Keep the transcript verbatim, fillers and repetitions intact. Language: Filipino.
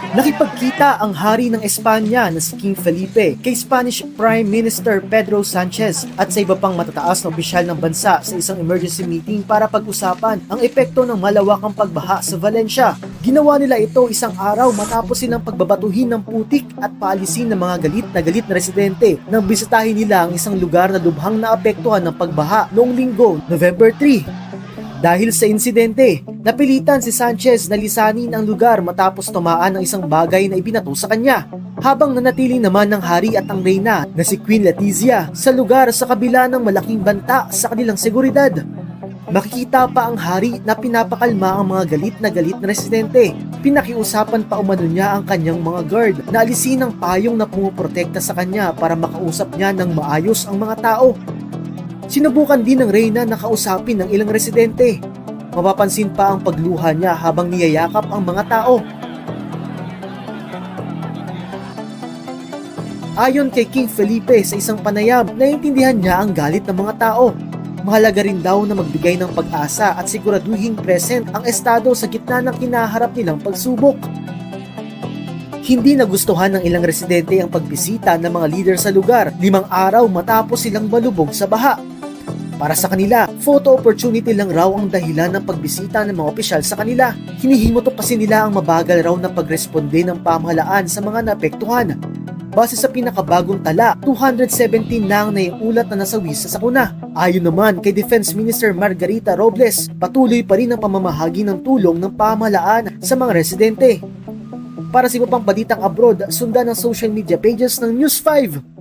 Nakipagkita ang hari ng Espanya na si King Felipe kay Spanish Prime Minister Pedro Sanchez at sa iba pang matataas na opisyal ng bansa sa isang emergency meeting para pag-usapan ang epekto ng malawakang pagbaha sa Valencia. Ginawa nila ito isang araw matapos silang pagbabatuhin ng putik at paalisin ng mga galit na galit na residente nang bisitahin nila ang isang lugar na lubhang naapektuhan ng pagbaha noong linggo, November three. Dahil sa insidente, napilitan si Sanchez na lisanin ang lugar matapos tumaan ng isang bagay na ibinato sa kanya. Habang nanatili naman ng hari at ang reyna na si Queen Letizia sa lugar sa kabila ng malaking banta sa kanilang seguridad. Makikita pa ang hari na pinapakalma ang mga galit na galit na residente. Pinakiusapan pa umano niya ang kanyang mga guard na alisin ang payong na pumuprotekta sa kanya para makausap niya ng maayos ang mga tao. Sinubukan din ng reyna na kausapin ng ilang residente. Mapapansin pa ang pagluha niya habang niyayakap ang mga tao. Ayon kay King Felipe sa isang panayam, naiintindihan niya ang galit ng mga tao. Mahalaga rin daw na magbigay ng pag-asa at siguraduhing present ang estado sa gitna ng kinaharap nilang pagsubok. Hindi nagustuhan ng ilang residente ang pagbisita ng mga leader sa lugar limang araw matapos silang malubog sa baha. Para sa kanila, photo opportunity lang raw ang dahilan ng pagbisita ng mga opisyal sa kanila. Hinihimutok kasi nila ang mabagal raw na pagresponde ng pamahalaan sa mga naapektuhan. Base sa pinakabagong tala, two hundred seventeen lang na yung ulat na nasawi sa sakuna. Ayon naman kay Defense Minister Margarita Robles, patuloy pa rin ang pamamahagi ng tulong ng pamahalaan sa mga residente. Para sa iba pang balitang abroad, sundan ang social media pages ng News five.